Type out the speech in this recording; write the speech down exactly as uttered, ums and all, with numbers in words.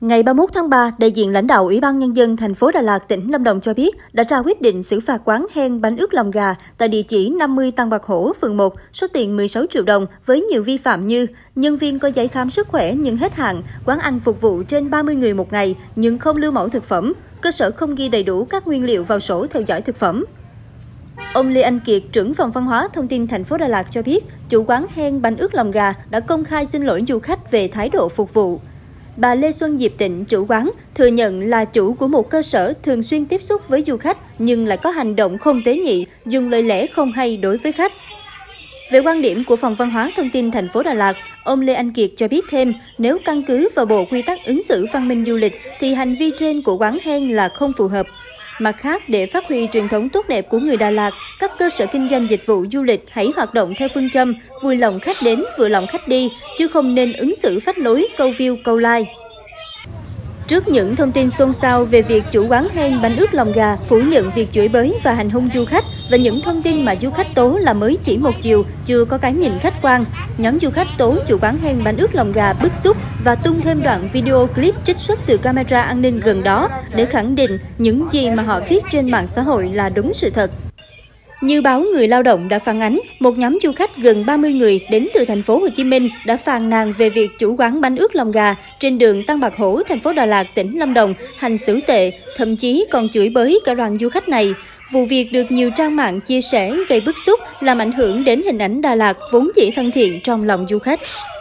Ngày ba mươi mốt tháng ba, đại diện lãnh đạo Ủy ban Nhân dân thành phố Đà Lạt, tỉnh Lâm Đồng cho biết đã ra quyết định xử phạt quán Hen bánh ướt lòng gà tại địa chỉ năm mươi Tăng Bạc Hổ, phường một, số tiền mười sáu triệu đồng với nhiều vi phạm như nhân viên có giấy khám sức khỏe nhưng hết hạn, quán ăn phục vụ trên ba mươi người một ngày nhưng không lưu mẫu thực phẩm, cơ sở không ghi đầy đủ các nguyên liệu vào sổ theo dõi thực phẩm. Ông Lê Anh Kiệt, trưởng phòng văn hóa thông tin thành phố Đà Lạt cho biết, chủ quán Hen bánh ướt lòng gà đã công khai xin lỗi du khách về thái độ phục vụ. Bà Lê Xuân Diệp Tịnh, chủ quán, thừa nhận là chủ của một cơ sở thường xuyên tiếp xúc với du khách nhưng lại có hành động không tế nhị, dùng lời lẽ không hay đối với khách. Về quan điểm của Phòng Văn hóa Thông tin thành phố Đà Lạt, ông Lê Anh Kiệt cho biết thêm, nếu căn cứ vào Bộ Quy tắc ứng xử văn minh du lịch thì hành vi trên của quán Hen là không phù hợp. Mặt khác, để phát huy truyền thống tốt đẹp của người Đà Lạt, các cơ sở kinh doanh dịch vụ du lịch hãy hoạt động theo phương châm vui lòng khách đến, vừa lòng khách đi, chứ không nên ứng xử phách lối, câu view, câu like. Trước những thông tin xôn xao về việc chủ quán Hen bánh ướt lòng gà phủ nhận việc chửi bới và hành hung du khách và những thông tin mà du khách tố là mới chỉ một chiều, chưa có cái nhìn khách quan, nhóm du khách tố chủ quán Hen bánh ướt lòng gà bức xúc và tung thêm đoạn video clip trích xuất từ camera an ninh gần đó để khẳng định những gì mà họ viết trên mạng xã hội là đúng sự thật. Như báo Người Lao động đã phản ánh, một nhóm du khách gần ba mươi người đến từ thành phố Hồ Chí Minh đã phàn nàn về việc chủ quán bánh ướt lòng gà trên đường Tăng Bạc Hổ, thành phố Đà Lạt, tỉnh Lâm Đồng hành xử tệ, thậm chí còn chửi bới cả đoàn du khách này. Vụ việc được nhiều trang mạng chia sẻ gây bức xúc, làm ảnh hưởng đến hình ảnh Đà Lạt vốn dĩ thân thiện trong lòng du khách.